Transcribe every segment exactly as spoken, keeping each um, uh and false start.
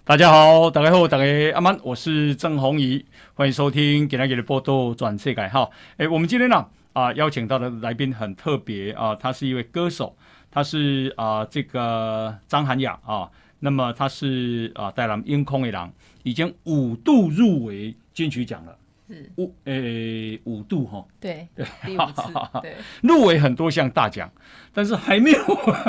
大家好，大家好，大家阿曼，我是郑弘仪，欢迎收听今天的报道转世界哈。哎，我们今天呢啊邀请到的来宾很特别啊，他是一位歌手，他是啊这个张涵雅啊，那么他是啊台南英空的人，已经五度入围金曲奖了。是五诶五度哈， 对对，第五次对入围很多项大奖，但是还没有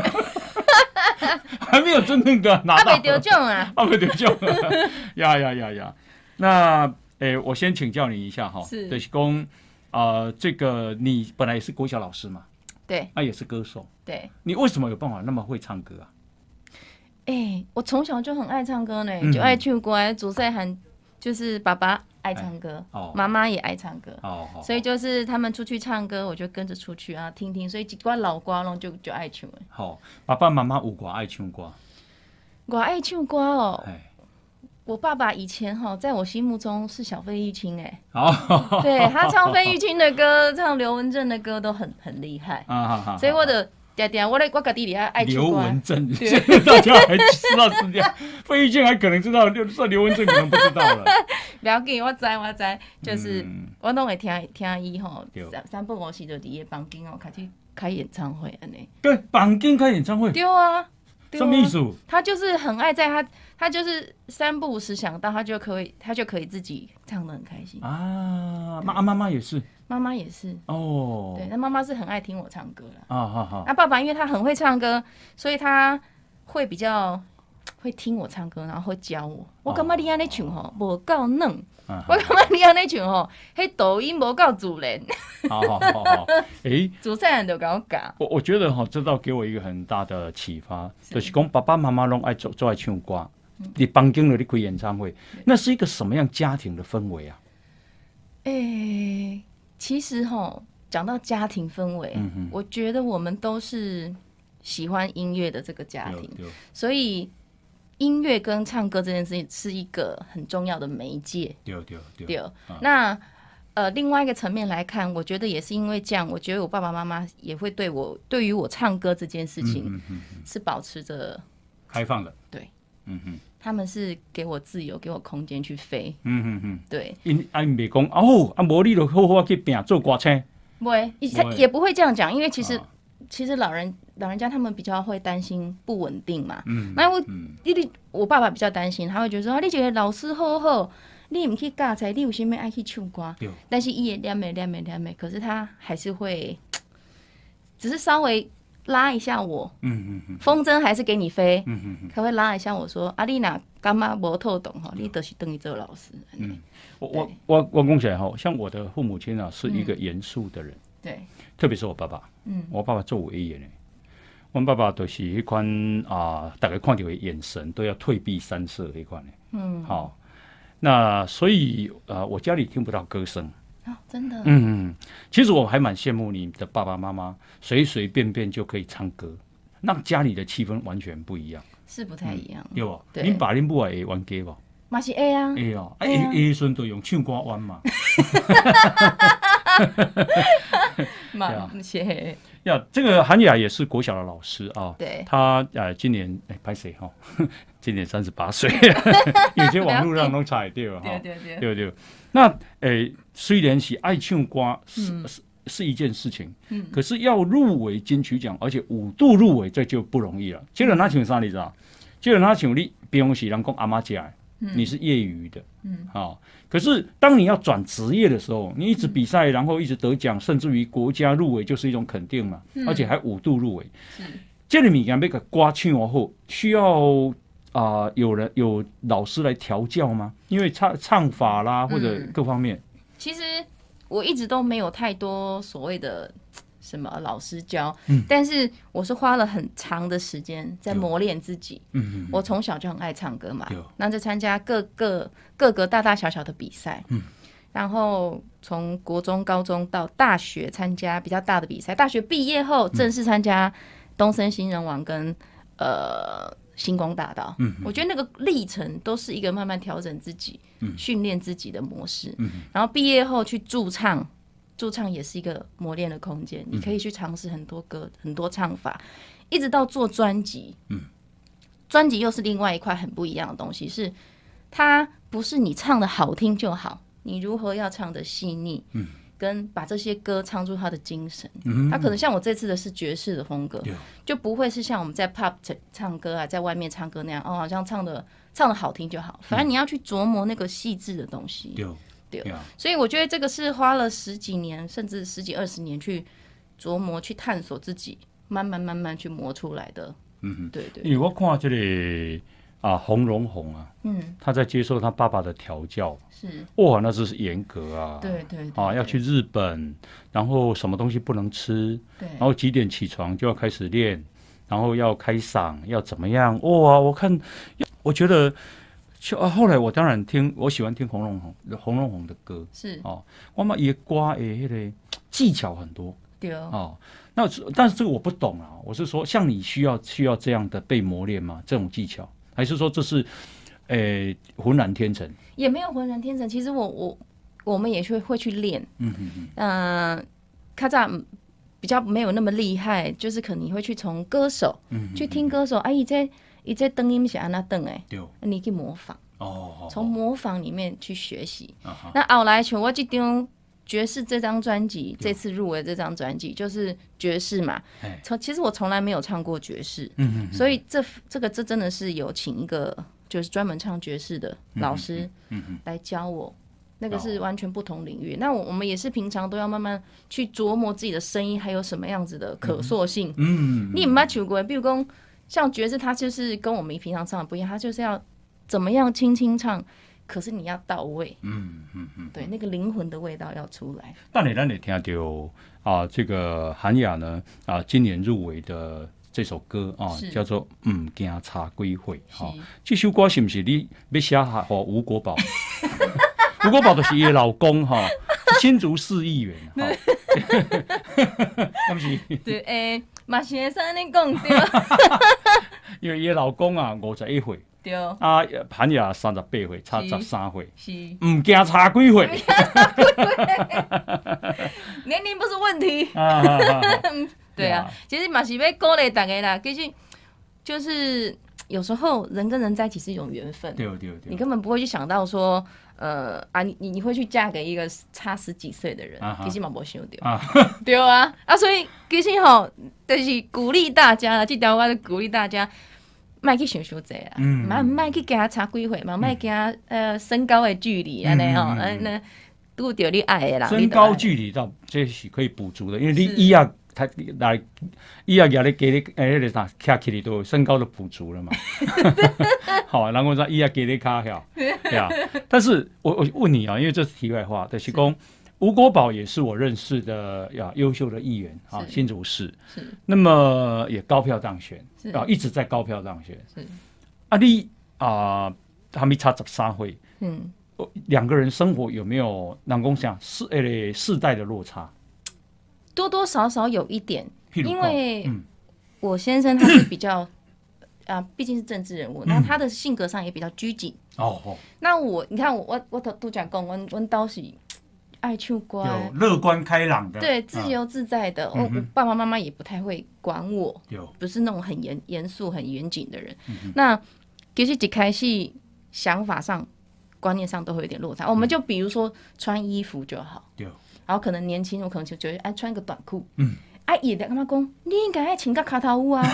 还没有真正的拿到， 还没得奖啊， 还没得奖呀呀呀呀！那诶，我先请教你一下哈， 是就是说啊，这个你本来也是国小老师嘛， 对， 那、啊、也是歌手， 对， 你为什么有办法那么会唱歌啊？ 哎、欸，我从小就很爱唱歌呢，嗯、就爱唱歌，祖赛喊就是爸爸。爱唱歌，妈妈、哦、也爱唱歌，哦、所以就是他们出去唱歌，我就跟着出去啊，听听，所以一挂老歌拢就就爱唱。 好、哦，爸爸妈妈有多爱唱歌？ 我爱唱歌哦。我爸爸以前哈，在我心目中是小费玉清哎，哦、对他唱费玉清的歌，唱刘文正的歌都很很厉害啊，所以我的。嗲嗲，我我家己里爱唱歌。 刘文正，现在大家还知道是这样，费玉清还可能知道，就是刘文正可能不知道了。 不要紧，我知我知，就是我拢会听听伊吼，三三不五时就伫伊房间哦，开始开演唱会安尼。 对，房间开演唱会。 对啊。 什么意思？ 他就是很爱在他，他就是三不五时想到，他就可以，他就可以自己唱得很开心啊。妈妈妈也是， 妈妈也是哦。对，那妈妈是很爱听我唱歌啦。啊好好。那爸爸因为他很会唱歌，所以他会比较会听我唱歌，然后会教我。我感觉你安尼唱吼，无够嫩。我感觉你安尼唱吼，迄抖音无够自然。 好好好好，哎， 主持人就跟我讲， 我我觉得哈，这倒给我一个很大的启发，是就是讲爸爸妈妈拢爱做做爱唱歌，你房间里你开演唱会，那是一个什么样家庭的氛围啊？ 哎、欸，其实哈，讲到家庭氛围，嗯、我觉得我们都是喜欢音乐的这个家庭，所以。音乐跟唱歌这件事情是一个很重要的媒介。 对对对。 对，啊、那呃，另外一个层面来看，我觉得也是因为这样，我觉得我爸爸妈妈也会对我，对于我唱歌这件事情是保持着开放的。 对，嗯哼，他们是给我自由，给我空间去飞。嗯哼哼，对。 因啊，因袂讲哦，啊，无你就好好去拼做歌星。 不会，也不会这样讲，因为其实。啊其实老人老人家他们比较会担心不稳定嘛，嗯，那我弟弟、嗯、我爸爸比较担心，他会觉得说啊，你觉得老师好好，你唔去教材，你有啥物爱去唱歌？但是伊也念美念美念美，可是他还是会，只是稍微拉一下我，嗯嗯嗯，风筝还是给你飞，嗯嗯嗯，他会拉一下我说啊，你哪干嘛无透懂哈，你都是等于做老师。嗯， 我我我我讲起来哈，像我的父母亲啊，是一个严肃的人， 嗯、对。 特别是我爸爸，嗯，我爸爸做委员的，我爸爸都是一款啊，大家看到的眼神都要退避三舍那款的，嗯，好、哦，那所以呃，我家里听不到歌声， 哦，真的， 嗯，其实我还蛮羡慕你的爸爸妈妈，随随便便就可以唱歌，让家里的气氛完全不一样， 是不太一样， 嗯、对吧？恁爸恁母也会玩歌吧？ 嘛是会啊， 会哦，啊，下下时都用唱歌玩嘛。 嘛，谢呀，这个涵雅也是国小的老师啊。 对， 他呃今年哎，拍谁哈？今年三十八岁，有些网络上都查得到哈。 对对对对。那诶，虽然是爱唱歌是、嗯、是是一件事情，嗯，可是要入围金曲奖，而且五度入围，这就不容易了。接着他唱啥你知道？接着他唱你，比方是人讲阿妈家。你是业余的，嗯，好、哦。可是当你要转职业的时候，你一直比赛，然后一直得奖，甚至于国家入围，就是一种肯定嘛，嗯、而且还五度入围。这个物件要个歌唱好，需要啊、呃、有人有老师来调教吗？因为唱唱法啦或者各方面、嗯。 其实我一直都没有太多所谓的。什么老师教、嗯，但是我是花了很长的时间在磨练自己。嗯嗯，我从小就很爱唱歌嘛，那就参加各个各个大大小小的比赛。嗯，然后从国中、高中到大学参加比较大的比赛，大学毕业后正式参加东森新人王跟呃星光大道。嗯，我觉得那个历程都是一个慢慢调整自己、训练自己的模式。嗯，然后毕业后去驻唱。驻唱也是一个磨练的空间，你可以去尝试很多歌、很多唱法，一直到做专辑。嗯， 专辑又是另外一块很不一样的东西，是它不是你唱的好听就好，你如何要唱的细腻，嗯，跟把这些歌唱出它的精神。嗯，它可能像我这次的是爵士的风格，就不会是像我们在 pub 唱歌啊，在外面唱歌那样，哦，好像唱的唱的好听就好。反正你要去琢磨那个细致的东西。对，对，所以我觉得这个是花了十几年，甚至十几二十年去琢磨、去探索自己，慢慢慢慢去磨出来的。嗯哼，对对。因为我看这里啊，洪荣宏啊，嗯，他在接受他爸爸的调教， 是哇，那真是严格啊。 对 对, 对啊，要去日本，然后什么东西不能吃， 对， 然后几点起床就要开始练，然后要开嗓，要怎么样？哇，我看，我觉得。啊，后来我当然听，我喜欢听洪荣宏、洪荣宏的歌， 是哦，我嘛也歌诶，那个技巧很多， 对哦。 那但是这个我不懂啊，我是说，像你需要需要这样的被磨练吗？这种技巧，还是说这是诶浑然天成？ 也没有浑然天成，其实我我我们也会会去练，嗯嗯嗯，呃，卡扎比较没有那么厉害，就是可能你会去从歌手，嗯，去听歌手，哎、啊，在。伊这灯音是安那灯诶，你去模仿，哦，从模仿里面去学习。哦、那后来像我这张爵士这张专辑，这次入围这张专辑就是爵士嘛。从其实我从来没有唱过爵士，嗯嗯嗯，所以这这个这真的是有请一个就是专门唱爵士的老师，嗯嗯，来教我。那个是完全不同领域。哦、那我我们也是平常都要慢慢去琢磨自己的声音，还有什么样子的可塑性。嗯嗯嗯，你唔捌唱过，比如讲。像爵士，它就是跟我们平常唱的不一样，它就是要怎么样轻轻唱，可是你要到位，嗯嗯嗯，对，那个灵魂的味道要出来。 但你咱也听到啊，这个韩雅呢啊，今年入围的这首歌啊，叫做《唔惊茶几会》哈。这首歌是不是你要写给吴国宝？吴国宝就是伊的老公哈，新竹市议员哈。对不起。 对，诶。嘛是会使安尼讲对， 因为伊老公啊五十一岁， 对，啊韩雅三十八岁，差十三岁， 是， 唔惊差几岁， 年龄不是问题。对啊，其实嘛是要鼓励大家啦，其实就是有时候人跟人在一起是一种缘分， 对对对， 你根本不会去想到说。呃啊，你你会去嫁给一个差十几岁的人，其实嘛无想到，啊对啊，啊，所以其实吼，就是鼓励大家啦，这条我是鼓励大家，莫去想伤济啦，莫莫去跟他差几岁嘛，莫跟他呃身高的距离安尼吼，嗯那拄到你爱的人， 身高距离到这是可以补足的，因为你以后他来以后压力给你诶那个啥卡起你都身高都补足了嘛。好，然后说伊也给你卡票，对啊。但是我我问你啊，因为这是题外话，就是讲吴国宝也是我认识的呀优秀的议员啊，新竹市，是，那么也高票当选啊，一直在高票当选。是，啊你啊，还没差十三岁，嗯，两个人生活有没有人讲讲世诶世代的落差？ 多多少少有一点，因为我先生他是比较。啊，毕竟是政治人物，那他的性格上也比较拘谨。哦哦。那我，你看我，我我都讲讲，我我倒是爱唱歌， 有乐观开朗的， 对，自由自在的。我、嗯、我爸爸妈妈也不太会管我，有，不是那种很严严肃、很严谨的人。嗯、那其实一开始想法上、观念上都会有点落差。嗯、我们就比如说穿衣服就好，对，然后可能年轻，我可能就觉得哎，穿个短裤，嗯，哎，也得跟他讲，你应该穿个卡头屋啊。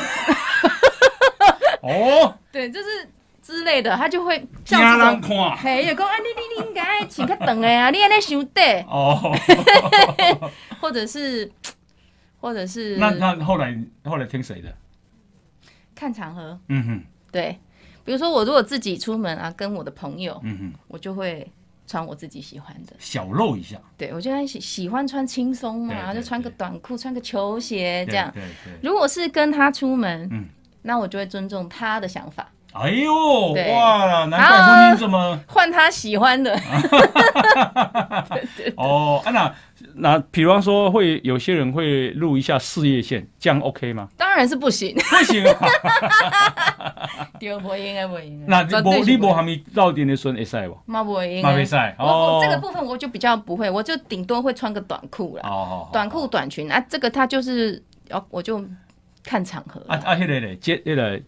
哦， 对，就是之类的，他就会这样子讲，嘿，就讲啊，你你你应该穿较长的啊，你安尼伤短哦，或者是，或者是， 那那后来后来听谁的？ 看场合，嗯哼，对，比如说我如果自己出门啊，跟我的朋友，嗯哼，我就会穿我自己喜欢的， 小露一下， 对我就喜喜欢穿轻松嘛，就穿个短裤，穿个球鞋这样，对对。如果是跟他出门，嗯。那我就会尊重他的想法。 哎呦，哇，难怪婚姻这么换他喜欢的。 对对对哦，啊那那，比方说会有些人会录一下事业线，这样 OK 吗？ 当然是不行， 不行啊。 对，不应该不应该。 那你你无还没到点的时候会使不？ 嘛不应该。 嘛没使。 哦，这个部分我就比较不会，我就顶多会穿个短裤啦。哦，短裤短裙啊，这个它就是，我就。看场合啊啊，迄个咧，接迄个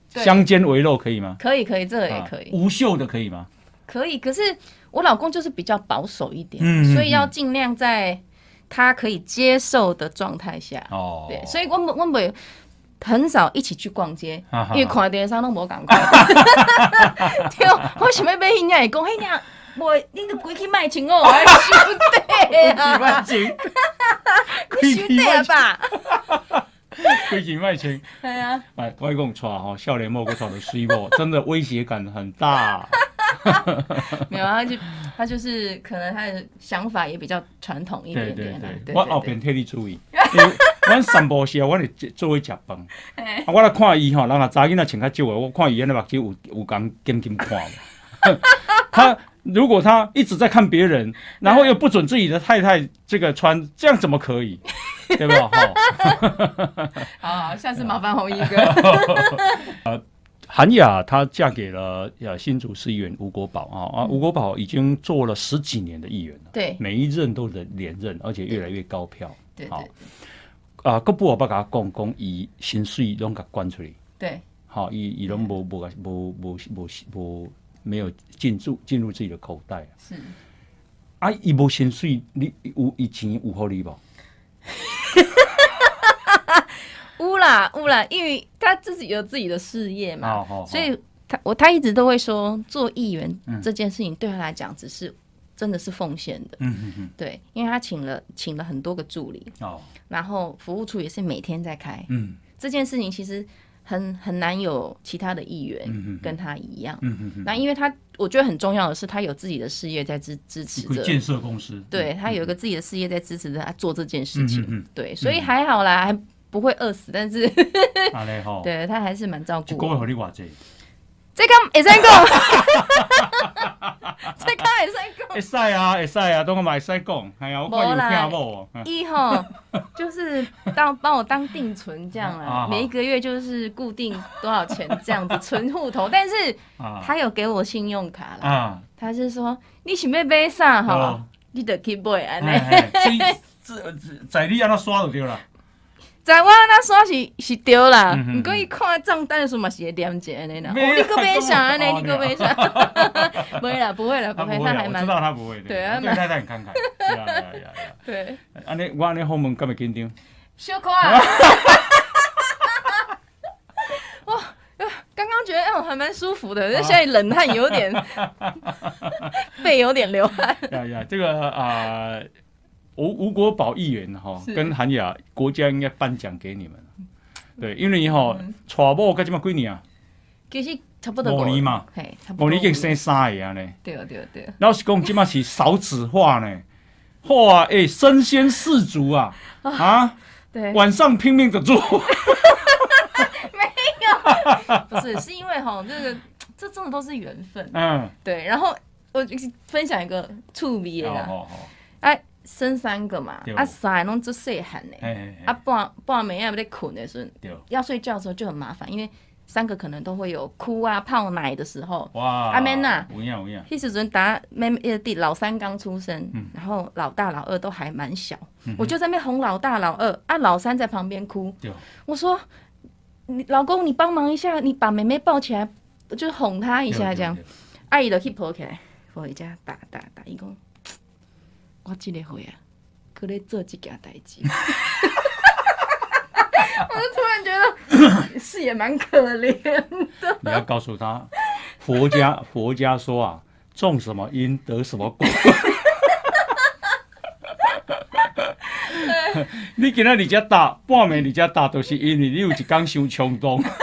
香肩围肉可以吗？ 可以可以，这个也可以。 无袖的可以吗？ 可以，可是我老公就是比较保守一点，嗯、所以要尽量在他可以接受的状态下。哦，对，所以我们我们很少一起去逛街，啊、因为看电视都无共款。对，我想要买迄领会讲，迄领无，你都规去卖情哦，还收底啊！ 卖情， 你收底啊吧？ 规矩卖情， 对啊。 哎，我讲错哈，少年某个错的水某，真的威胁感很大。 没有，他就他就是可能他的想法也比较传统一点点。 对对对，我后边替你注意，因为阮散步时啊，我咧做伙食饭，啊，我来看伊吼，人若查囡仔穿较少的，我看伊安尼目睭有有讲紧紧看。他如果他一直在看别人，然后又不准自己的太太这个穿，这样怎么可以？对不对？ 好好，下次麻烦红衣哥。 呃，韩雅她嫁给了呃新竹市议员吴国宝啊啊，吴国宝已经做了十几年的议员了， 对， 每一任都是连任，而且越来越高票。 对对。 啊，各部我不甲讲讲，伊薪水拢甲关出去。 对。 好，伊伊拢无无无无无无没有进入进入自己的口袋。 是。 啊，伊无薪水，你有伊钱有互你无？ 有啦有啦，因为他自己有自己的事业嘛， 哦哦、 所以他我他一直都会说，做议员这件事情对他来讲只是真的是奉献的。嗯嗯嗯，对，因为他请了请了很多个助理，哦，然后服务处也是每天在开。嗯，这件事情其实很很难有其他的议员跟他一样。嗯嗯嗯，那因为他我觉得很重要的是，他有自己的事业在支支持着， 建设公司， 对他有一个自己的事业在支持着他做这件事情。嗯嗯嗯，对，所以还好啦，还不会饿死，但是对他还是蛮照顾。 一个月给你偌济？ 这讲会使讲，这讲会使讲。 会使啊，会使啊，当我嘛会使讲。哎呀，我看有听无。 伊吼就是当帮我当定存这样啦，每一个月就是固定多少钱这样子存户头，但是他有给我信用卡啦。他是说你想要买啥吼，你就去买安尼。 所以在你安怎刷就对啦。 在我那刷是是对啦，不过伊看账单的时候嘛是会念一下安尼啦。哦，你搁买啥安尼？你搁买啥？不会啦，不会啦，不会，他还蛮…… 我知道他不会的。 对啊， 对太太很慷慨。呀呀呀！ 对。 安尼我安尼后门敢会紧张？ 小可啊！哇，刚刚觉得哦还蛮舒服的，但现在冷汗有点，背有点流汗。 呀呀，这个啊。吴吴国宝议员哈，跟韩雅国家应该颁奖给你们，对，因为你哈娶某该怎么几年啊？ 其实差不多五年嘛， 嘿， 五年已经生三个啊呢。 对对对。 老实讲，今嘛是少子化呢，哇，哎，身先士卒啊啊！ 对， 晚上拼命的做。 没有，不是，是因为哈，这个这真的都是缘分。嗯，对。然后我分享一个趣味的啦，哎。生三个嘛，啊三个拢做细汉的，啊半半暝要在困的时候，要睡觉的时候就很麻烦，因为三个可能都会有哭啊、泡奶的时候。哇！阿妹呐， 有影有影。 迄时阵打妹妹弟老三刚出生，嗯、然后老大老二都还蛮小，嗯、我就在那边哄老大老二，啊老三在旁边哭。我说：“你老公，你帮忙一下，你把妹妹抱起来，就是哄她一下这样。”阿姨就去抱起来，抱一下打打打，伊讲。我这个岁啊，可咧做这件代志，我就突然觉得是也蛮可怜的。 你要告诉他，佛家佛家说啊，种什么因得什么果。你今仔日遮大，半暝你遮大，都是因为你有一天伤冲动。对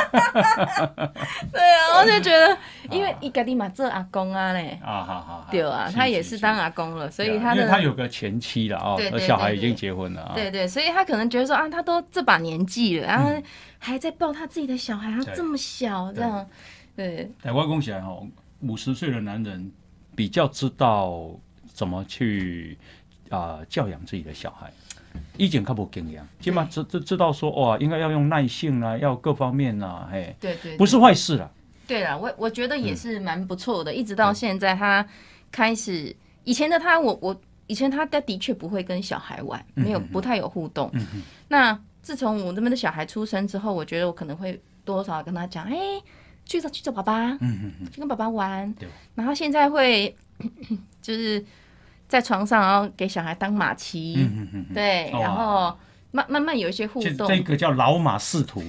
啊，我就觉得，因为伊家己嘛做阿公啊嘞， 啊好好， 对啊，他也是当阿公了，所以他因为他有个前妻了哦，而小孩已经结婚了啊， 对对，所以他可能觉得说啊，他都这把年纪了，然后还在抱他自己的小孩，他这么小，这样，对。 台湾讲起来吼，五十岁的男人比较知道怎么去啊教养自己的小孩。以前较无经验，起码知知知道说哇，应该要用耐性啊，要各方面啊，嘿， 对 对, 对， 不是坏事啦。 对啦，我我觉得也是蛮不错的。嗯、一直到现在，他开始以前的他，我我以前他的确不会跟小孩玩，没有不太有互动。嗯、那自从我这边的小孩出生之后，我觉得我可能会多少跟他讲，哎、欸，去找去找爸爸， 嗯嗯嗯， 去跟爸爸玩。然后现在会就是在床上，然后给小孩当马骑，嗯嗯嗯，对，然后慢慢慢有一些互动。 这个叫老马识途，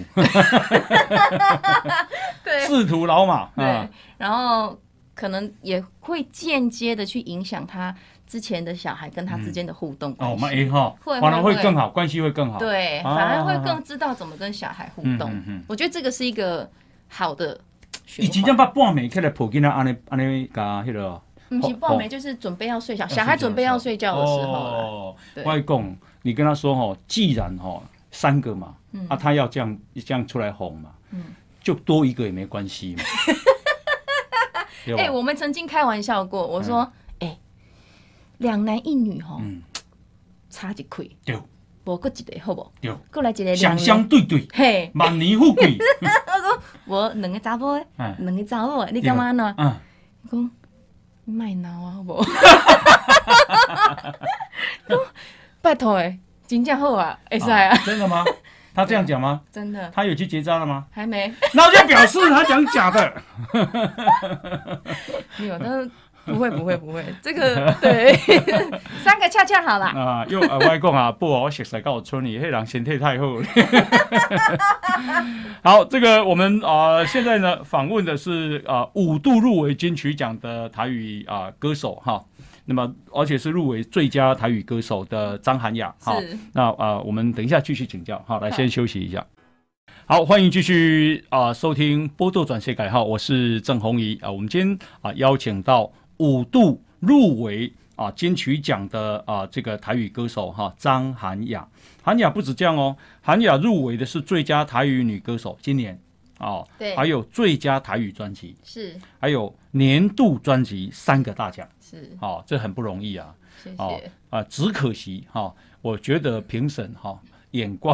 对， 识途老马。 对，然后可能也会间接的去影响他之前的小孩跟他之间的互动关系。 哦，哎哈，反而会更好，关系会更好。 对，反而会更知道怎么跟小孩互动。我觉得这个是一个好的循环。以前这把半暝起来抱囡仔，安尼安尼甲迄个。 不是半暝，就是准备要睡觉，小孩准备要睡觉的时候哦，我讲，你跟他说哈，既然哈三个嘛，啊，他要这样这样出来哄嘛，就多一个也没关系嘛。 哎，我们曾经开玩笑过，我说，哎，两男一女哈，差一块，对，无搁一个好不？对，过来一个双双对对，嘿，万年富贵。 我说我两个查甫的，两个查某的，你干嘛呢？嗯，讲。卖闹啊，好不？拜托哎，真正好啊，会使啊！ 真的吗？他这样讲吗？ 真的。 他有去结扎了吗？ 还没。 那就表示他讲假的。 没有，但是不会不会不会，这个对，三个恰恰好啦。 啊，又啊，我讲啊，不，我熟悉到村里，迄人身体太好了。好，这个我们啊、呃，现在呢访问的是啊、呃、五度入围金曲奖的台语啊、呃、歌手哈，那么而且是入围最佳台语歌手的张涵雅哈。那啊、呃，我们等一下继续请教，好，来先休息一下。好，欢迎继续啊、呃、收听波多转世改号，我是郑弘仪啊。我们今天啊、呃、邀请到五度入围啊金曲奖的啊这个台语歌手哈张涵雅。涵雅不止这样哦，涵雅入围的是最佳台语女歌手，今年哦， 对， 还有最佳台语专辑是， 还有年度专辑三个大奖是， 哦，这很不容易啊， 谢谢哦啊，只可惜哈、哦，我觉得评审哈、哦、眼光。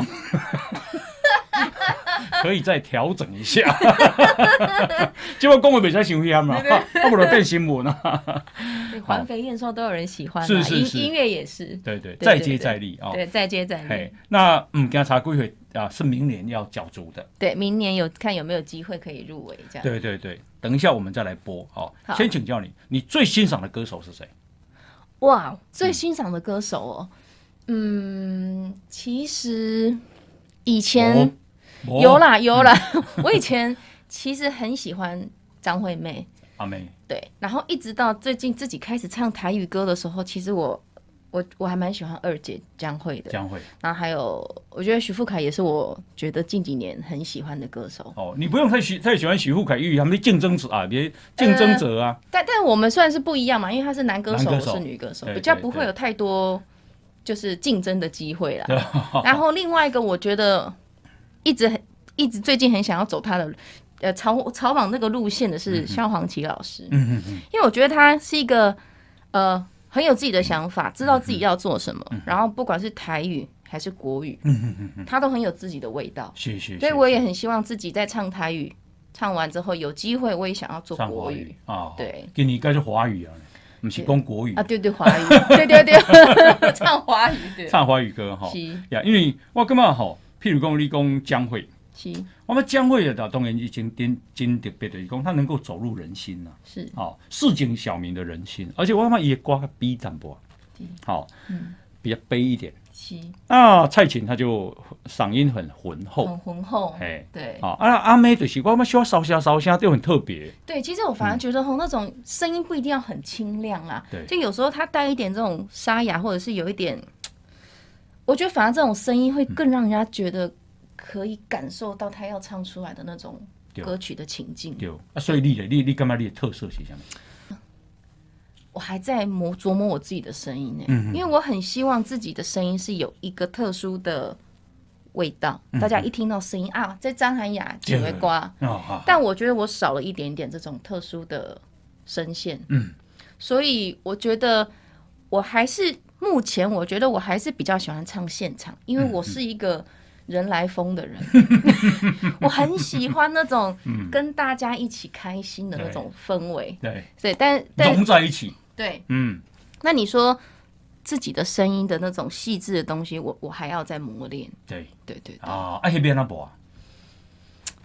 可以再调整一下，结果讲的袂使伤险嘛，啊不然变新闻啊。 环肥燕瘦都有人喜欢， 是是是， 音乐也是， 对对，再接再厉啊， 对，再接再厉。 那嗯，检查归回啊，是明年要角逐的， 对，明年有看有没有机会可以入围这样。 对对对，等一下我们再来播哦。先请教你，你最欣赏的歌手是谁？ 哇，最欣赏的歌手哦，嗯，其实以前。有啦有啦，我以前其实很喜欢张惠妹， 阿妹， 对，然后一直到最近自己开始唱台语歌的时候，其实我我我还蛮喜欢二姐江蕙的， 江蕙， 然后还有我觉得许富凯也是我觉得近几年很喜欢的歌手。 哦，你不用太喜太喜欢许富凯，因为他们的竞争者啊，别竞争者啊， 呃、但但我们算是不一样嘛，因为他是男歌手，我是女歌手，比较不会有太多就是竞争的机会啦。然后另外一个我觉得。一直很一直最近很想要走他的呃朝朝往那个路线的是萧煌奇老师，嗯嗯，因为我觉得他是一个呃很有自己的想法，知道自己要做什么，然后不管是台语还是国语，嗯嗯嗯，他都很有自己的味道， 是是， 所以我也很希望自己在唱台语唱完之后有机会，我也想要做国语啊， 对， 给你应该是华语啊，不是讲国语啊，对对华语，对对对，唱华语对， 唱华语歌哈，呀，因为我感觉吼。譬如讲，你讲江蕙，我们江蕙的当然已经真真特别的，讲他能够走入人心呐、啊， 是， 好、哦、市井小民的人心，而且我感觉伊的歌较悲淡薄，好、哦，嗯，比较悲一点。是啊，蔡琴她就嗓音很浑厚， 很浑厚，哎，对， 啊啊阿妹就是我们需要烧声烧声就很特别。 对，其实我反而觉得吼、嗯、那种声音不一定要很清亮啦， 对， 就有时候它带一点这种沙哑，或者是有一点。我觉得反而这种声音会更让人家觉得可以感受到他要唱出来的那种歌曲的情境。 对，啊，所以你你你干嘛你的特色是什么？ 我还在磨琢磨我自己的声音呢、嗯，因为我很希望自己的声音是有一个特殊的味道，嗯、大家一听到声音啊，在张涵雅就会刮、哦，但我觉得我少了一点点这种特殊的声线，嗯，所以我觉得我还是。目前我觉得我还是比较喜欢唱现场，因为我是一个人来疯的人，嗯、我很喜欢那种跟大家一起开心的那种氛围。对，对，但融在一起。 对，嗯。那你说自己的声音的那种细致的东西，我我还要再磨练。 对， 对对对。 啊，啊那边那部啊？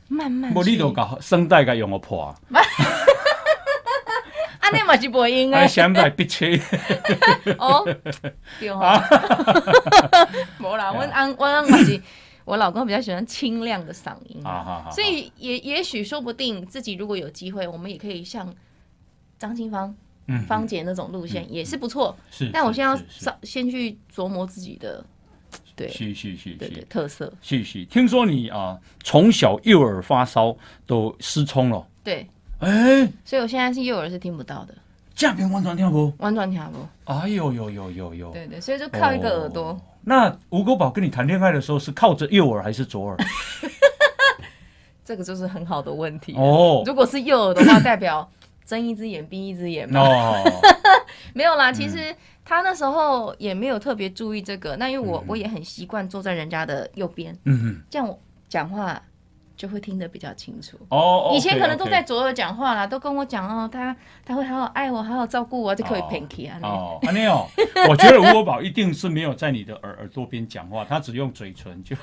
慢慢无你就把声带给用我破。 安尼嘛是不应哎，想来闭切。 哦，对啊。无啦，我安我安嘛是。我老公比较喜欢清亮的嗓音，啊、所以也也许说不定自己如果有机会，我们也可以像张清芳、嗯、芳姐那种路线、嗯、也是不错。是，但我现在要先去琢磨自己的，对， 是是是， 对对特色。 是是，听说你啊，从小右耳发烧都失聪了。 对， 哎、欸， 所以我现在是右耳是听不到的。 这样完全听不？ 完全听不。 哎呦呦呦呦呦！ 对对，所以就靠一个耳朵。哦， 那吴国宝跟你谈恋爱的时候是靠着右耳还是左耳？ 这个就是很好的问题哦。如果是右耳的话，代表睁一只眼闭一只眼嘛。哦，没有啦，其实他那时候也没有特别注意这个。那因为我、嗯、我也很习惯坐在人家的右边，嗯，这样我讲话就会听得比较清楚。哦，以前可能都在左耳讲话啦， okay, okay. 都跟我讲哦，他他会好好爱我，好好照顾我，就可以偏起啊。 哦，安尼哦，我觉得吴国宝一定是没有在你的耳耳朵边讲话，他只用嘴唇就。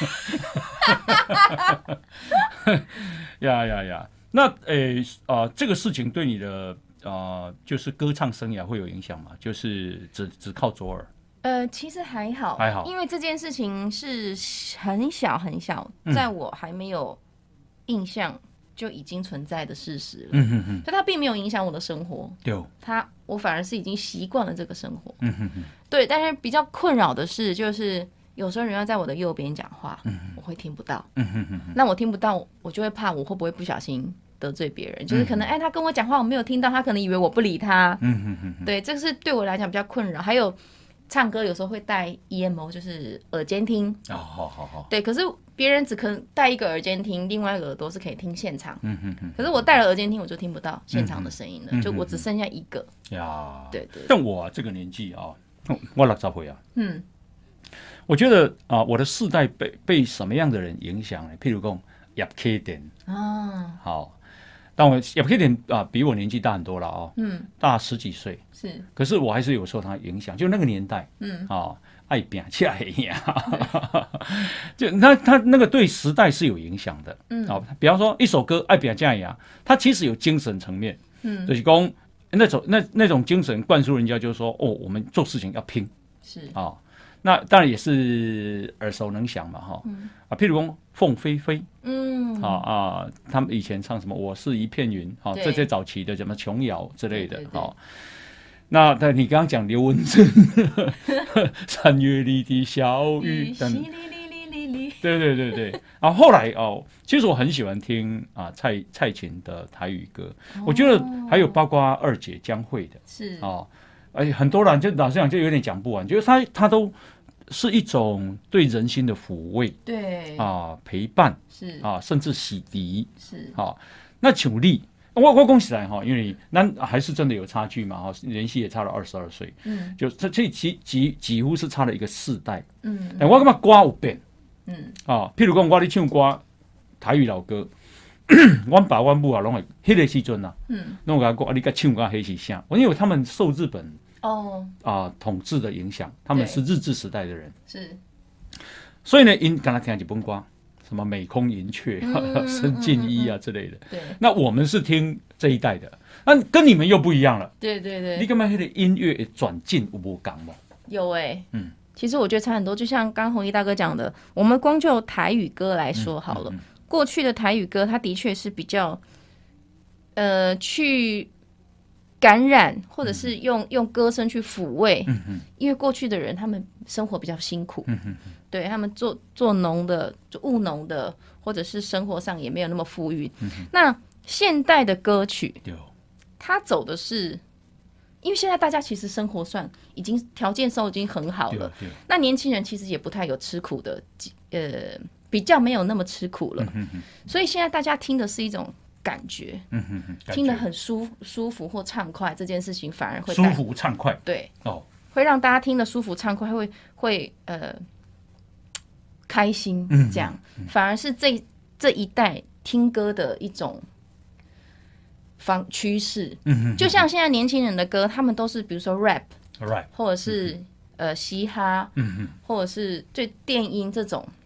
呀呀呀！那诶啊、呃，这个事情对你的啊、呃，就是歌唱生涯会有影响吗？就是只只靠左耳。 呃，其实还好，还好，因为这件事情是很小很小，嗯、在我还没有印象就已经存在的事实了。嗯哼哼，所以它并没有影响我的生活。对，它我反而是已经习惯了这个生活。嗯哼哼，对，但是比较困扰的是，就是有时候人家在我的右边讲话，嗯、我会听不到。嗯哼哼，那我听不到，我就会怕我会不会不小心得罪别人，就是可能哎、欸，他跟我讲话我没有听到，他可能以为我不理他。嗯哼哼，对，这是对我来讲比较困扰。还有。唱歌有时候会戴 E M O， 就是耳监听。哦，好好好。对，可是别人只可能戴一个耳监听，另外一个耳朵是可以听现场。嗯哼哼。可是我戴了耳监听，我就听不到现场的声音了，嗯、就我只剩下一个。呀，对 对, 對。 但我、啊、这个年纪啊，我六十岁啊。嗯。我觉得啊，我的世代被被什么样的人影响呢？譬如讲叶启田啊，好。但我也可以点啊，比我年纪大很多了哦，嗯，大十几岁，是，可是我还是有受他影响，就那个年代，嗯，啊，爱拼起来呀，就他他那个对时代是有影响的，嗯，啊，比方说一首歌爱拼起来呀，它其实有精神层面，嗯，就是讲那种那那种精神灌输人家，就是说哦，我们做事情要拼，是啊。那当然也是耳熟能详嘛，哈、嗯、啊，譬如说凤飞飞，嗯，啊啊，他们以前唱什么《我是一片云》啊，这些早期的什么琼瑶之类的，对对对，啊。那但你刚刚讲刘文正，三月里的小雨等，对对对对，啊，后来哦，其实我很喜欢听啊蔡蔡琴的台语歌，哦、我觉得还有包括二姐江蕙的，是啊。哎，很多人就老实讲就有点讲不完，就是他他都是一种对人心的抚慰，对啊，陪伴是啊，甚至洗涤是啊。那像你，我我讲起来哈，因为那还是真的有差距嘛哈，年纪也差了二十二岁，嗯，就这这几几几乎是差了一个世代，嗯，但我感觉歌有变，嗯啊，譬如讲我咧唱歌台语老歌。阮爸阮母啊，拢会迄个时阵啊，嗯，拢甲讲，你甲唱歌迄是啥？因为他们受日本哦啊、呃、统治的影响，他们是日治时代的人，是，所以呢，因刚才听几本歌，什么美空云雀、嗯、申进一啊之类的，对，那我们是听这一代的，那跟你们又不一样了，对对对，你干嘛迄个音乐转进有无同吗？ 有哎、欸，嗯，其实我觉得差很多，就像刚弘毅大哥讲的，我们光就台语歌来说好了。嗯嗯嗯，过去的台语歌，它的确是比较，呃，去感染，或者是用用歌声去抚慰，嗯、因为过去的人他们生活比较辛苦，嗯、对他们做做农的、务农的，或者是生活上也没有那么富裕。嗯、那现代的歌曲，它走的是，因为现在大家其实生活算已经条件都已经很好了，那年轻人其实也不太有吃苦的，呃。比较没有那么吃苦了，嗯、哼哼，所以现在大家听的是一种感觉，嗯、哼哼，听得很舒舒服或畅快，这件事情反而会舒服畅快， 对，哦，会让大家听得舒服畅快，会会呃开心，这样、嗯、反而是这这一代听歌的一种方趋势，嗯、就像现在年轻人的歌，他们都是比如说 rap，rap， 或者是、嗯、呃嘻哈，嗯、或者是对电音这种。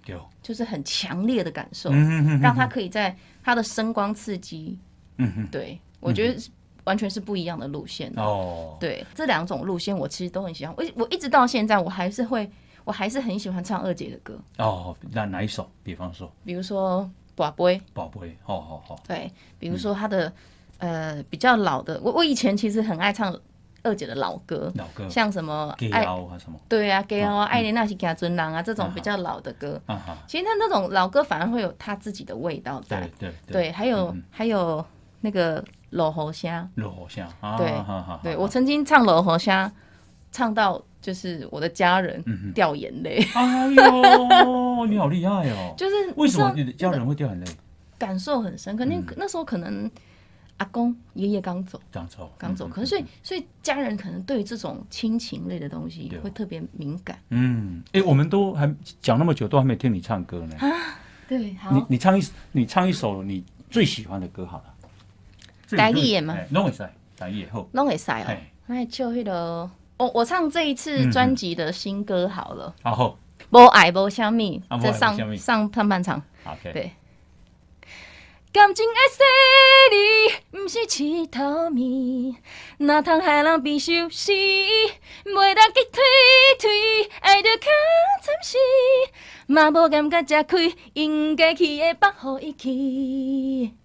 就是很强烈的感受， 嗯哼哼让他可以在他的声光刺激， 嗯哼， 对我觉得完全是不一样的路线哦。对，这两种路线我其实都很喜欢，我我一直到现在我还是会，我还是很喜欢唱二姐的歌。 哦，那哪一首？比方说， 比如说《宝贝》， 宝贝，好好好。 对，比如说他的、嗯、呃比较老的，我我以前其实很爱唱二姐的老歌， 老歌像什么 《爱》啊什么， 对啊，《给啊》爱莲娜是给尊郎啊，这种比较老的歌。啊啊、其实他那种老歌反而会有他自己的味道在。 对对 对, 对，还有、嗯、还有那个老喉虾， 老喉虾，啊、 对、 啊、 对，我曾经唱老喉虾，唱到就是我的家人掉眼泪。 嗯、哎呦，你好厉害哦！ 就是为什么你的家人会掉眼泪？ 感受很深，可能、嗯、那时候可能。阿公、爷爷刚走， 刚走， 刚走，可能所以所以家人可能对于这种亲情类的东西会特别敏感。 嗯，哎、欸，我们都还讲那么久，都还没听你唱歌呢。 啊，对，好， 你你唱一你唱一首你最喜欢的歌好了。 台语的吗？ 拢会使，台语好， 拢会使哦。那就那个，我我唱这一次专辑的新歌好了。 好， 无爱无虾米，再上上上半场。 OK， 对。感情爱洗你，不是饲头面，哪通害人变相思？袂当去推推，爱着较暂时，嘛无感觉吃亏，应该去的放予伊去。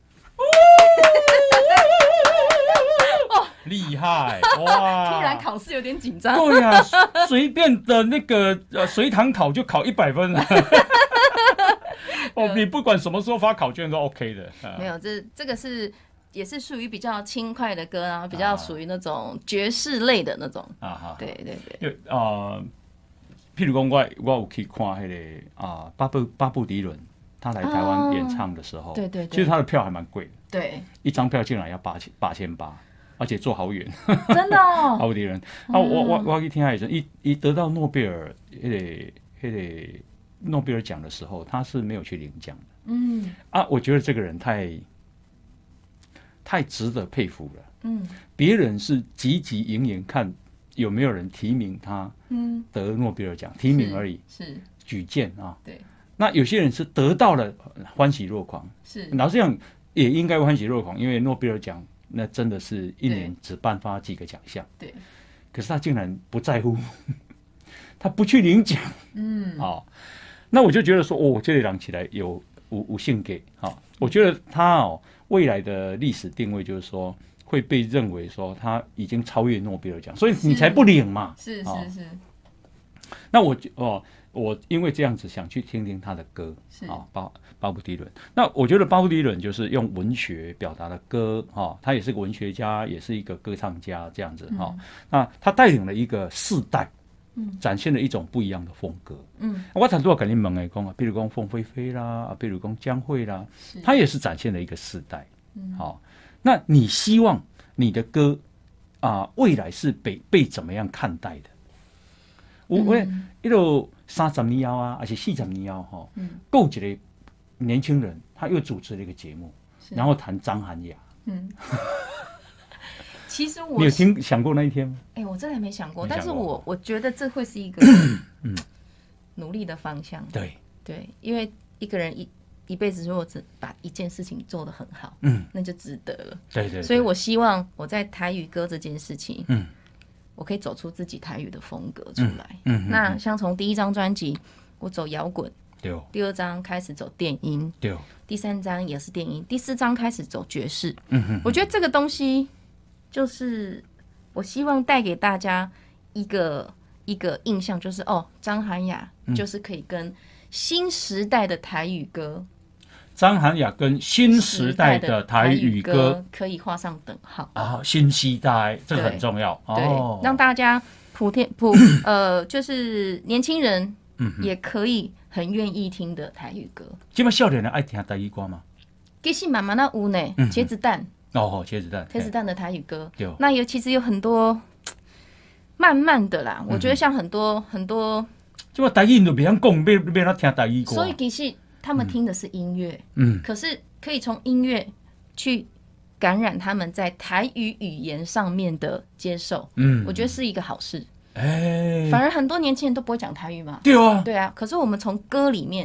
厉害哇！ 突然考试有点紧张。 对呀、啊，随便的那个呃随堂考就考一百分了。哦，你不管什么时候发考卷都 OK 的。 没有，这这个是也是属于比较轻快的歌，然后比较属于那种爵士类的那种。啊哈，对对对。 啊、呃，譬如讲我我有去看那个啊巴布巴布迪伦，他来台湾演唱的时候，哦、 对对对， 其实他的票还蛮贵的， 对， 一张票竟然要八千八千八。而且坐好远， 真的哦。 巴布迪伦啊，我我我去听他也是，一一得到诺贝尔那个那个诺贝尔奖的时候，他是没有去领奖的。嗯啊，我觉得这个人太太值得佩服了。嗯，别人是汲汲营营看有没有人提名他，嗯，得诺贝尔奖，提名而已， 是举荐啊。 对， 那有些人是得到了欢喜若狂， 是老实讲也应该欢喜若狂，因为诺贝尔奖。那真的是一年只颁发几个奖项， 对。 可是他竟然不在乎，他不去领奖，嗯，哦，那我就觉得说，哦，这里讲起来有无无性给，好、哦，我觉得他哦未来的历史定位就是说会被认为说他已经超越诺贝尔奖，所以你才不领嘛， 是是 是, 是、哦。 那我哦。我因为这样子想去听听他的歌，啊，巴巴布迪伦。那我觉得巴布迪伦就是用文学表达的歌，哈，他也是个文学家，也是一个歌唱家，这样子哈、嗯。那他带领了一个世代，嗯，展现了一种不一样的风格。嗯，我很多跟你问的讲啊，比如讲凤飞飞啦，啊，比如讲江蕙啦，他也是展现了一个世代。嗯，好，那你希望你的歌啊、呃，未来是被被怎么样看待的？我我一路。三十年后啊，还是四十年后哈，够一个年轻人，他又主持了一个节目，然后谈张涵雅。嗯， 其实我你有听想过那一天吗？ 哎、欸，我真的没想过，但是我我觉得这会是一个努力的方向。 对对，因为一个人一一辈子如果只把一件事情做得很好，嗯，那就值得了。 对 对, 對， 所以我希望我在台语歌这件事情，嗯。我可以走出自己台语的风格出来。嗯嗯、那像从第一张专辑，我走摇滚；第二张开始走电音；第三张也是电音；第四张开始走爵士。嗯、我觉得这个东西就是我希望带给大家一个一个印象，就是哦，张涵雅就是可以跟新时代的台语歌。 张涵雅跟新时代的台语歌可以画上等号啊！新时代这个很重要， 对， 哦、 让大家普天普呃，就是年轻人也可以很愿意听的台语歌。 基本少年人爱听台语歌吗？ 其实慢慢那有呢，茄子蛋哦，茄子蛋， 茄子蛋的台语歌，那有其实有很多，慢慢的啦，我觉得像很多很多， 就话台语都别人讲，别别人听台语歌， 所以其实。他们听的是音乐，嗯，可是可以从音乐去感染他们在台语语言上面的接受，嗯，我觉得是一个好事。哎，反而很多年轻人都不会讲台语嘛， 对啊， 对啊。可是我们从歌里面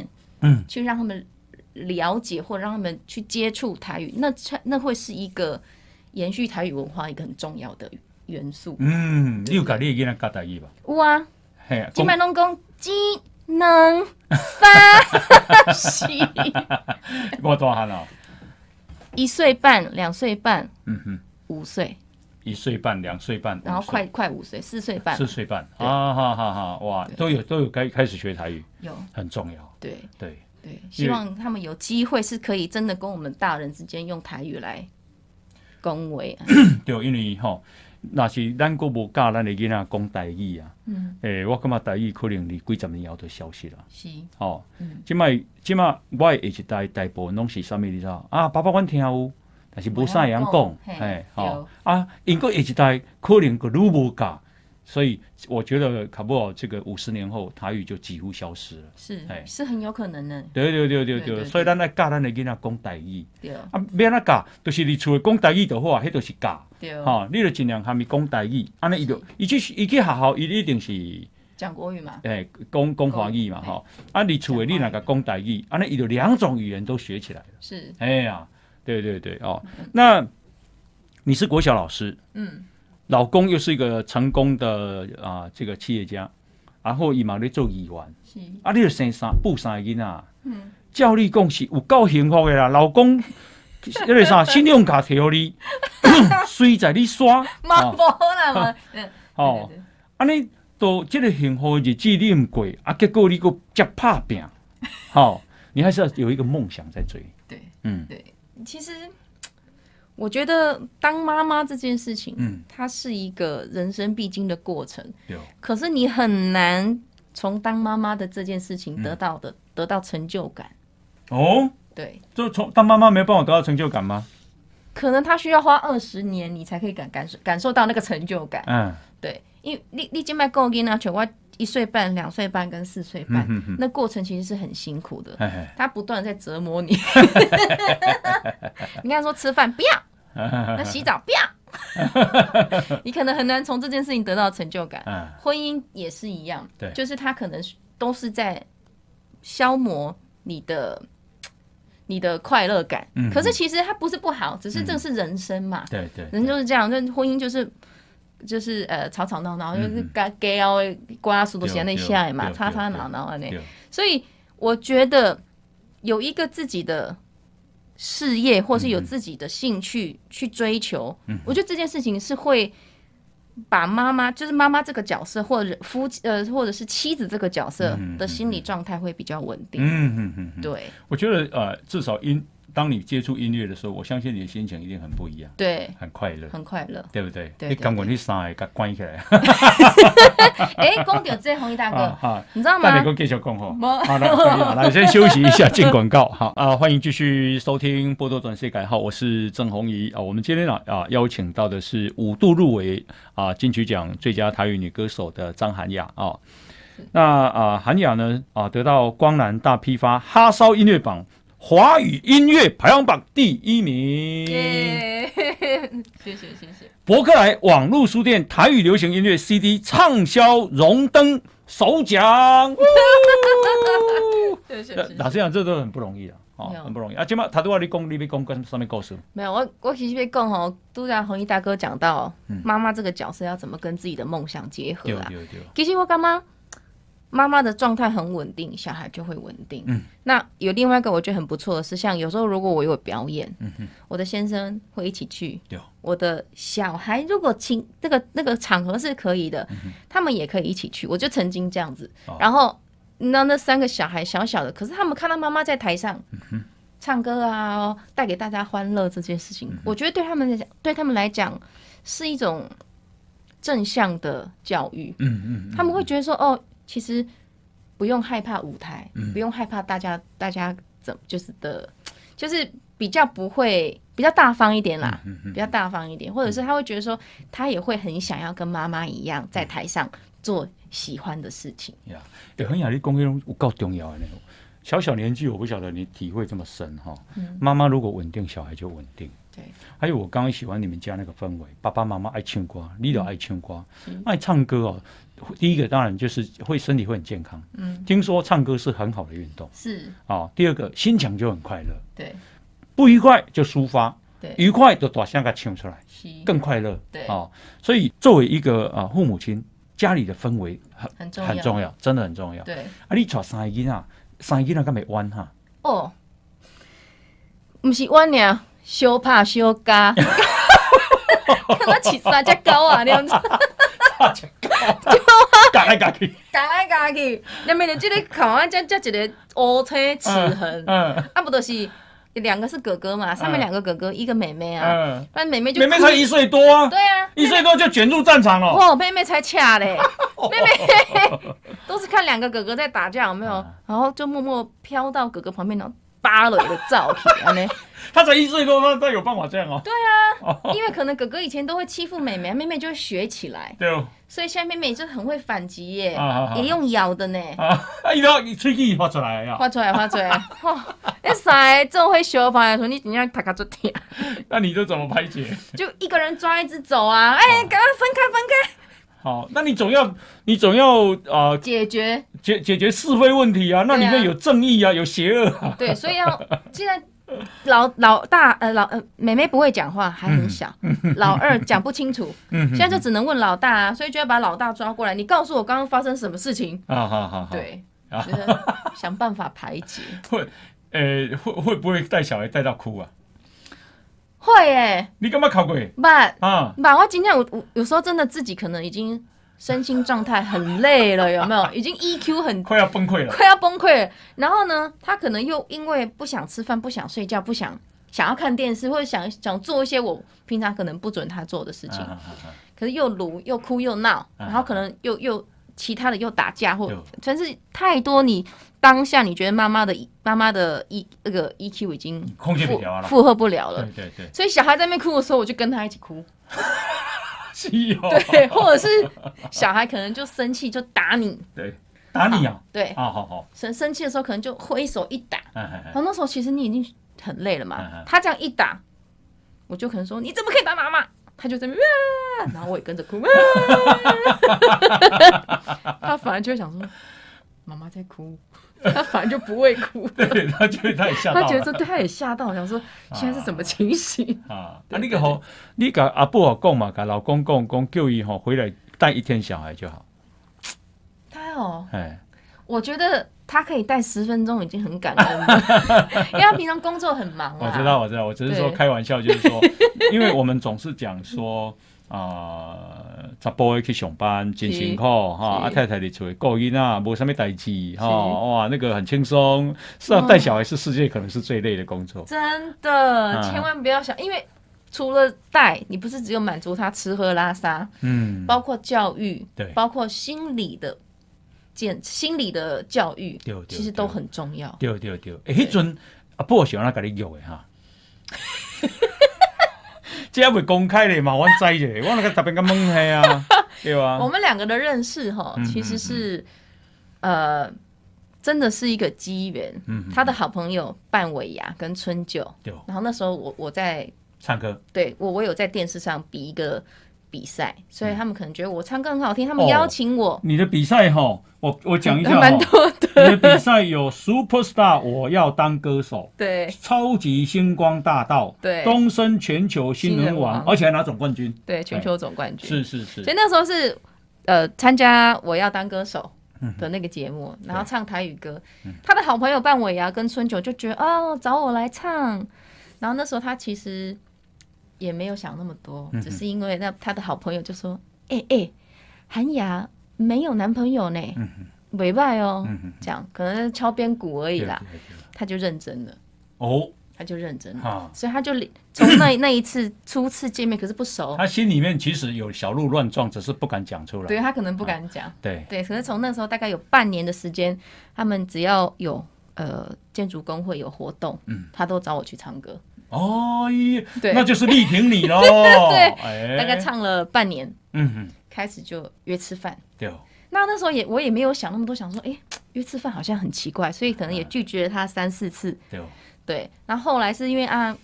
嗯，去让他们了解或让他们去接触台语，那那会是一个延续台语文化一个很重要的元素。 嗯，你有甲你的囡仔教台语吧？ 有啊， 嘿， 今摆拢讲只能三四， 我大汉啊， 一岁半、两岁半， 嗯哼， 五岁。 一岁半、两岁半， 然后快快五岁，四岁半， 四岁半啊，哈哈哈，哇，都有都有开开始学台语， 有很重要， 对对对，希望他们有机会是可以真的跟我们大人之间用台语来恭维。 对，因为吼，若是咱国无教咱的囡仔讲台语啊，嗯，诶，我感觉台语可能离几十年后就消失了。 是， 哦，嗯，即摆即摆我的下一代大部分拢是啥物？你知道啊？爸爸阮听有。但是无啥会晓讲，嘿，吼啊，因个下一代可能个愈无教，所以我觉得搞不好这个五十年后台语就几乎消失了， 是，是很有可能的。 对对对对对，所以咱来教咱的囡仔讲台语， 对， 啊，要安怎教，就是你厝讲台语就好啊，迄就是教， 对， 吼，你就尽量含伊讲台语，安尼伊就伊去伊去学校，伊一定是讲国语嘛， 诶，讲讲华语嘛，吼，啊，你厝诶你若个讲台语，安尼伊就两种语言都学起来了， 是， 哎呀。对对对哦，那你是国小老师，嗯，老公又是一个成功的啊这个企业家，然后伊嘛咧做议员，是啊，你就生三补三个囡仔，嗯，照你讲是有够幸福的啦，老公那个啥信用卡摕互你，随在你刷， 嘛无啦嘛， 哦，安尼都这个幸福的日子你唔过，啊，结果你个接拍拼，好，你还是要有一个梦想在追， 对，嗯，对。其实，我觉得当妈妈这件事情，嗯，它是一个人生必经的过程。可是你很难从当妈妈的这件事情得到的、嗯、得到成就感。 哦， 对， 就从当妈妈没办法得到成就感吗？ 可能他需要花二十年，你才可以感感受感受到那个成就感。嗯，对，因为你你今麦够囡仔像我一岁半、两岁半跟四岁半，嗯、哼哼那过程其实是很辛苦的，嘿嘿他不断在折磨你。你跟他说吃饭不要，那洗澡不要，你可能很难从这件事情得到成就感。嗯、婚姻也是一样，对，就是他可能都是在消磨你的你的快乐感。嗯、可是其实它不是不好，只是这是人生嘛。对、嗯、对，人就是这样，就婚姻就是。就是呃吵吵闹闹，就是该该要瓜熟都先那下嘛，吵吵闹闹啊那，所以我觉得有一个自己的事业，或是有自己的兴趣去追求，嗯、我觉得这件事情是会把妈妈，就是妈妈这个角色，或者夫呃或者是妻子这个角色的心理状态会比较稳定。嗯嗯嗯，对， 我觉得呃至少因。当你接触音乐的时候，我相信你的心情一定很不一样， 对， 很快乐， 很快乐， 对不对？对你刚刚你三个给关起来， 哎，讲到这弘毅大哥，你知道吗？ 大家继续讲哈，好了，来先休息一下，进广告。好啊，欢迎继续收听《波多转世改号》，我是郑弘仪啊。我们今天啊啊邀请到的是五度入围啊金曲奖最佳台语女歌手的张涵雅啊。那啊涵雅呢啊得到光南大批发哈烧音乐榜。华语音乐排行榜第一名， 耶！谢谢谢谢。 博客来网络书店台语流行音乐 C D 畅销荣登首奖， 谢谢谢谢。 老实讲，这都很不容易啊，哦，很不容易啊。今麦他都话你讲，你要讲跟什么故事？ 没有，我我其实要讲吼，都让弘毅大哥讲到妈妈这个角色要怎么跟自己的梦想结合啊。其实我干嘛？妈妈的状态很稳定，小孩就会稳定。嗯，那有另外一个我觉得很不错的是，像有时候如果我有表演，嗯哼，我的先生会一起去，我的小孩如果请那个那个场合是可以的，嗯、他们也可以一起去。我就曾经这样子，哦、然后那那三个小孩小小的，可是他们看到妈妈在台上、嗯、唱歌啊，带给大家欢乐这件事情，嗯、我觉得对他们来讲，对他们来讲是一种正向的教育。嗯嗯，他们会觉得说，哦。其实不用害怕舞台，嗯、不用害怕大家，大家怎就是的，就是比较不会，比较大方一点啦，嗯、比较大方一点，或者是他会觉得说，他也会很想要跟妈妈一样，在台上做喜欢的事情。呀、 嗯，很雅丽公有够重要的那种。小小年纪，我不晓得你体会这么深哈。妈妈如果稳定，小孩就稳定。 对， 还有我刚刚喜欢你们家那个氛围，爸爸妈妈爱唱歌，你都爱唱歌，嗯、爱唱歌哦。第一个当然就是会身体会很健康，嗯，听说唱歌是很好的运动， 是哦。第二个心情就很快乐， 对， 不愉快就抒发， 对， 愉快就大声给唱出来，更快乐， 对， 哦。所以作为一个啊、呃、父母亲，家里的氛围很很重要， 很重要，真的很重要。 对， 啊，你带三个囡仔，三个囡仔敢袂弯哈？ 哦，不是弯尔，小拍小加，看我起三只狗啊，你知道？ 三只狗，夹来夹去， 夹来夹去，那面的这个看啊，这这一个乌青齿痕，嗯，啊不都是两个是哥哥嘛，上面两个哥哥，一个妹妹啊，嗯，那妹妹就妹妹才一岁多啊， 对啊， 一岁多就卷入战场了， 哇，妹妹才恰嘞，妹妹都是看两个哥哥在打架，有没有？然后就默默飘到哥哥旁边，然后扒了一个照片，安尼。 他才一岁多，他他有办法这样哦？ 对啊，因为可能哥哥以前都会欺负妹妹，妹妹就会学起来。 对哦。 所以现在妹妹就很会反击耶，也用咬的呢。 啊，伊都喙齿发出来呀。 发出来，发出来。哇，那三个这会小朋友的时候，你真正头壳做疼。 那你都怎么排解？ 就一个人抓一只走啊，哎，赶快分开，分开。 好，那你总要，你总要啊、呃、 解决解解决是非问题啊，那里面有正义啊，有邪恶啊。 对，所以要既然。老老大呃老呃妹妹不会讲话，还很小，嗯、老二讲不清楚，嗯、现在就只能问老大啊，所以就要把老大抓过来，你告诉我刚刚发生什么事情啊？好好好，对，就是想办法排解。 会，呃，会会不会带小孩带到哭啊？ 会耶。 你干嘛考过？ 不啊，不，我今天我我有时候真的自己可能已经。身心状态很累了，有没有？已经 E Q 很快要崩溃了， 快要崩溃了。然后呢，他可能又因为不想吃饭、不想睡觉、不想想要看电视，或者想想做一些我平常可能不准他做的事情，啊啊啊、可是又撸又哭又闹，啊、然后可能又又其他的又打架，或真是太多。你当下你觉得妈妈的妈妈的 E 那个 E Q 已经负荷不了了， 对对对。 所以小孩在那边哭的时候，我就跟他一起哭。 哦、 对，或者是小孩可能就生气就打你， 对，打你啊， 对， 好好好， 生生气的时候可能就挥手一打，然后那时候其实你已经很累了嘛，他这样一打，我就可能说你怎么可以打妈妈？他就在那边，然后我也跟着哭，他反而就会想说妈妈在哭。他反而就不会哭， 对，他觉得他也吓到了， 他觉得他也吓到，想说现在是什么情形啊？啊，你个吼，你跟阿婆讲嘛，跟老公讲讲，叫伊吼回来带一天小孩就好。 他哦，哎，我觉得他可以带十分钟已经很感恩了，因为他平常工作很忙啊。 我知道，我知道，我只是说开玩笑，就是说，因为我们总是讲说。啊，查甫的去上班真辛苦哈，阿太太伫厝顾囡仔，无啥物代志哈，哇，那个很轻松。是啊，带小孩是世界可能是最累的工作。 真的，千万不要想，因为除了带，你不是只有满足他吃喝拉撒，嗯，包括教育，对，包括心理的健心理的教育，其实都很重要。 对对对，哎，迄阵阿婆是安怎甲你约的哈？这还未公开嘞嘛，我知者，我那个特别咁懵嘿啊，对吧？ 我们两个的认识哈，其实是、嗯、呃，真的是一个机缘。嗯，他的好朋友半尾牙跟春酒，然后那时候我我在唱歌， 对我我有在电视上比一个比赛，所以他们可能觉得我唱歌很好听，他们邀请我。哦、 你的比赛哈，我我讲一下， 蛮多的。 你的比赛有 Superstar， 我要当歌手， 对， 超级星光大道， 对， 东升全球新人王，而且还拿总冠军， 对，全球总冠军， 是是是。 所以那时候是呃参加我要当歌手的那个节目，嗯、然后唱台语歌。他的好朋友半尾牙跟春酒就觉得哦找我来唱，然后那时候他其实也没有想那么多，嗯、只是因为那他的好朋友就说：“哎、欸、哎，欸、韩雅没有男朋友呢。嗯”袂歹哦，嗯、这样可能是敲边鼓而已啦，對對對對，他就認真了哦，他就認真了，啊、所以他就從那那一次初次見面，可是不熟， 他心裡面其實有小鹿亂撞，只是不敢講出來， 對他可能不敢講， 啊、對對，可是從那時候大概有半年的時間，他們只要有呃建築工會有活動，嗯，他都找我去唱歌， 哦，對，那就是力挺你咯， 對，哎、大概唱了半年，嗯哼，開始就約吃飯， 對。 那那時候也我也沒有想那麼多，想說哎、欸、約吃飯好像很奇怪，所以可能也拒絕了他三四次。對，對。然後後來是因為啊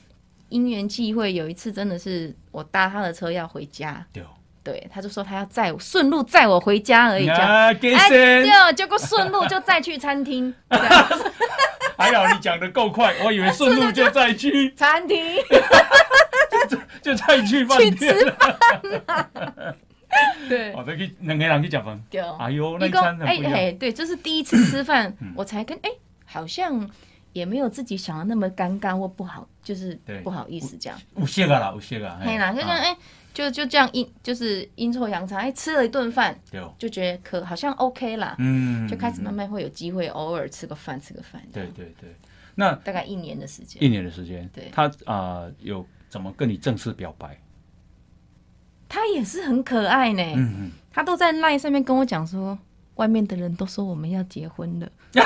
因缘际会，有一次真的是我搭他的车要回家， 对， 对，他就说他要载我，顺路载我回家而已，这样， 哎， 对，结果顺路就再去餐厅， 还好你讲的够快，我以为顺路就再去餐厅， 就就再去饭店去吃饭对， 哦，再去两个人去吃饭， 对， 哎呦，那餐很不一样， 哎哎，对，这是第一次吃饭，我才跟哎，好像。也没有自己想的那么尴尬或不好，就是不好意思这样。 有些啊啦，有些啊。 嘿啦，就这样哎，就就这样阴，就是阴错阳差，哎，吃了一顿饭，就觉得可好像 OK 啦，嗯，就开始慢慢会有机会，偶尔吃个饭，吃个饭。 对对对，那大概一年的时间。 一年的时间， 对， 他啊、呃、有怎么跟你正式表白？ 他也是很可爱呢，嗯嗯，他都在 LINE 上面跟我讲说，外面的人都说我们要结婚了。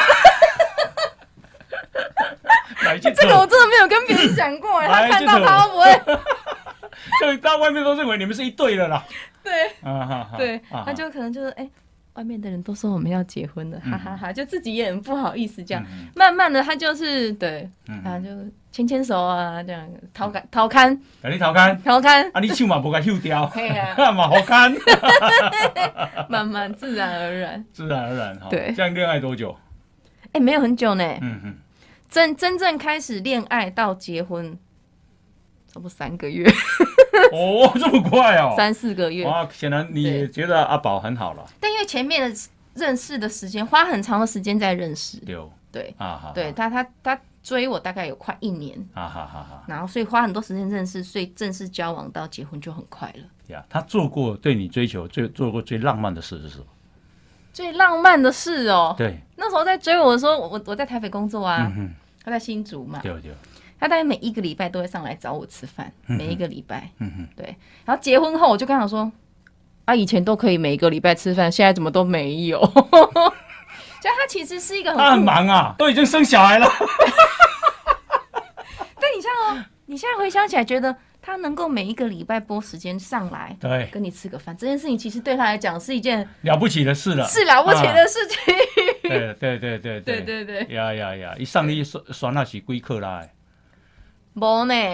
这个我真的没有跟别人讲过，他看到他会不会？ 对，到外面都认为你们是一对的啦。 对， 啊、 对，他就可能就是哎、欸，外面的人都说我们要结婚了，嗯、哈哈哈，就自己也很不好意思这样。嗯、慢慢的，他就是对，嗯、啊，就牵牵手啊，这样掏干掏看， 给你掏看， 掏看， 啊，你手嘛不该丢掉， 嘿啊， 嘛好看。 慢慢自然而然， 自然而然哈。 对， 这样恋爱多久？ 哎、欸，没有很久呢。 嗯嗯。 真真正开始恋爱到结婚，差不多三个月。 哦，这么快哦！ 三四个月。 哇，显然你也觉得阿宝很好了。 但因为前面的认识的时间，花很长的时间在认识。 有。 对啊， 对他他他追我大概有快一年。 啊哈哈哈。 然后所以花很多时间认识，所以正式交往到结婚就很快了。 呀，他做过对你追求最做过最浪漫的事是什么？ 最浪漫的事哦。 对。 那时候在追我的时候，我我在台北工作啊。嗯他在新竹嘛， 对对， 他大概每一个礼拜都会上来找我吃饭，嗯、每一个礼拜，嗯哼，对。然后结婚后，我就跟他说，啊，以前都可以每一个礼拜吃饭，现在怎么都没有？就他其实是一个很， 他很忙啊，都已经生小孩了。 但你像哦，你现在回想起来，觉得他能够每一个礼拜拨时间上来， 对， 跟你吃个饭，这件事情其实对他来讲是一件了不起的事了， 是了不起的事情。啊对对对对对对对， 呀呀呀！一上你算那是几克拉？ 无呢，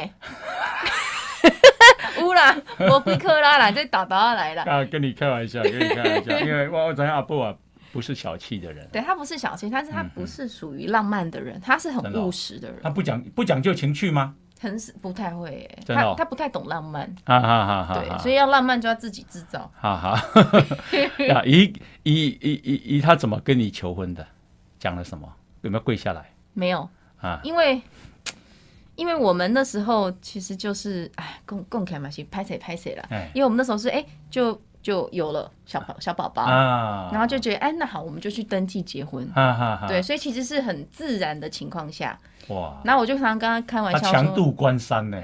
有啦，无几克拉啦，这打打来了。 啊，跟你开玩笑，跟你开玩笑，因为我我知道阿布啊不是小气的人， 对他不是小气，但是他不是属于浪漫的人，嗯、他是很务实的人。 他不讲不讲究情趣吗？ 很不太会耶， 真的、哦、 他他不太懂浪漫， 哈哈哈哈。 对，所以要浪漫就要自己制造。 哈哈，呀，以以以以以他怎么跟你求婚的？讲了什么？有没有跪下来？ 没有啊， 因为因为我们那时候其实就是哎，共共开嘛，是拍谁拍谁啦。因为我们那时候是哎、欸，就就有了小宝小宝宝啊，然后就觉得哎，那好，我们就去登记结婚。 哈哈哈， 对，所以其实是很自然的情况下。 哇！ 然后我就常常跟他开玩笑说， 他强渡关山呢。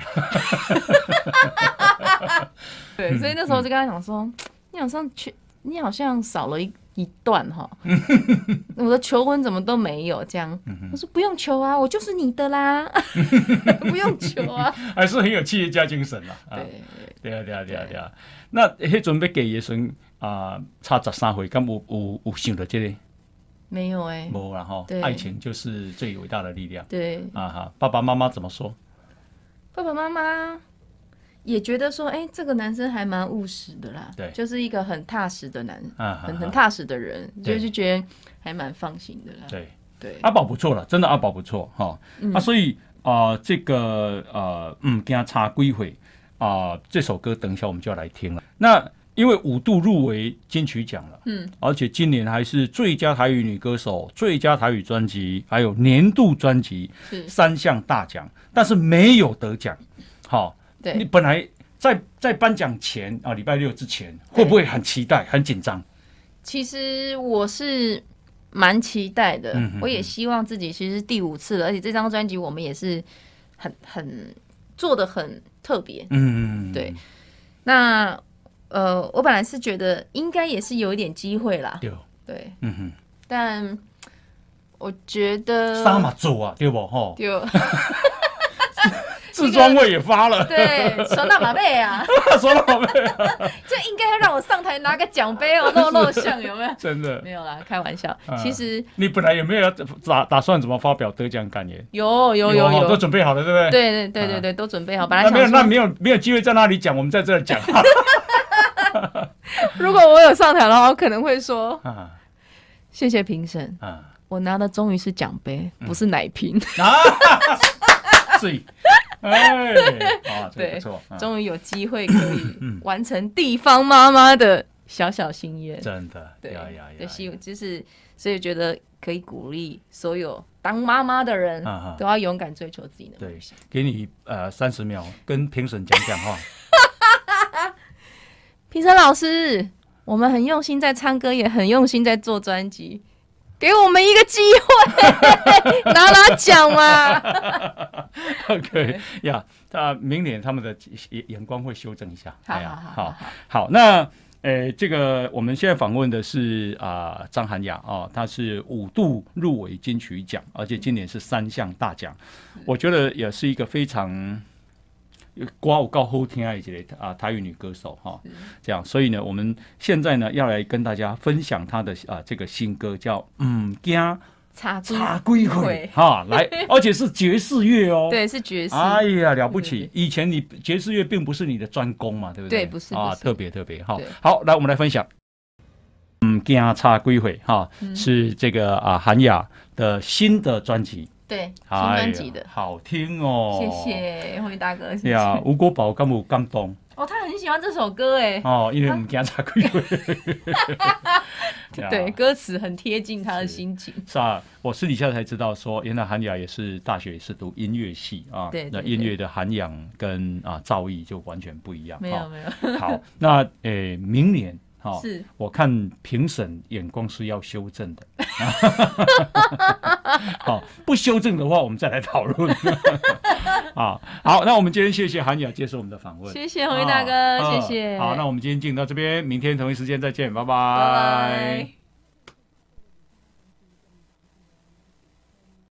对，所以那时候就跟他讲说，嗯、你好像去，你好像少了一一段哈，我的求婚怎么都没有这样。嗯、我说不用求啊，我就是你的啦，不用求啊， 还是很有企业家精神啦。 对对啊对啊对啊对啊。那迄阵要给的时阵啊，差十三岁，敢有有有想到这个？ 没有哎、欸， 没啦哈，爱情就是最伟大的力量。 对啊哈，爸爸妈妈怎么说？ 爸爸妈妈也觉得说，哎、欸，这个男生还蛮务实的啦， 对， 就是一个很踏实的男， 啊、 很很踏实的人，就是觉得还蛮放心的啦。 对对， 阿宝不错了，真的阿宝不错哈、嗯、啊，所以啊、呃，这个呃，嗯，跟他差几回啊，这首歌等一下我们就要来听了。那因为五度入围金曲奖了，嗯，而且今年还是最佳台语女歌手、最佳台语专辑，还有年度专辑三项大奖，但是没有得奖。好、哦， 对， 你本来在在颁奖前啊，礼拜六之前，会不会很期待、很紧张？ 其实我是蛮期待的， 嗯、哼哼我也希望自己其实第五次了，而且这张专辑我们也是很很做得很特别， 嗯， 对，那。呃，我本来是觉得应该也是有一点机会啦， 对， 对， 嗯哼， 但我觉得啥嘛做啊，对不吼？ 对， 自装位也发了， 对，手拿马背啊， 手拿马背啊， 这应该要让我上台拿个奖杯哦，露露相有没有？ 真的没有啦，开玩笑。 啊、 其实你本来有没有打打算怎么发表得奖感言？ 有有有有, 有， 都准备好了，对不对？ 对对对对对，啊、都准备好。本来想那没有，那没有没有机会在那里讲，我们在这里讲。 如果我有上台的话，我可能会说，啊、谢谢评审，啊、我拿的终于是奖杯，嗯、不是奶瓶。啊， 是，哎，啊，这个不错， 终于有机会可以完成地方妈妈的小小心愿， 真的， 对呀呀呀， 希就是所以觉得可以鼓励所有当妈妈的人，啊、都要勇敢追求自己的梦想。 对，给你呃三十秒跟评审讲讲话。 评审老师，我们很用心在唱歌，也很用心在做专辑，给我们一个机会，拿拿奖嘛。 OK 呀，那明年他们的眼光会修正一下。 好好好 好, 好, 好那呃，这个我们现在访问的是啊、呃、张涵雅啊，她是五度入围金曲奖，而且今年是三项大奖，我觉得也是一个非常。歌有够好听的一个啊台语女歌手哈，这样，所以呢，我们现在呢要来跟大家分享她的啊这个新歌叫《唔惊茶茶归会》哈，来，而且是爵士乐哦， 对，是爵士， 哎呀了不起！以前你爵士乐并不是你的专攻嘛，对不对？ 对，不是啊，特别特别哈。好，来我们来分享。唔惊茶归会哈，是这个啊涵雅的新的专辑。 对，新专辑的、 哎、好听哦， 谢谢辉大哥，谢谢。 呀，吴国宝敢有感动？ 哦，他很喜欢这首歌哎。 哦，因为唔惊茶归会。 对，歌词很贴近他的心情。 是啊，我私底下才知道说，原来涵雅也是大学也是读音乐系啊。 对， 那音乐的涵养跟啊造诣就完全不一样。 没有、哦、没有。 好，那诶、欸，明年。 哦、是， 我看评审眼光是要修正的。好，不修正的话，我们再来讨论。啊，好，那我们今天谢谢涵雅接受我们的访问， 谢谢洪毅大哥，谢谢。 好，那我们今天进到这边，明天同一时间再见，拜拜。 拜拜。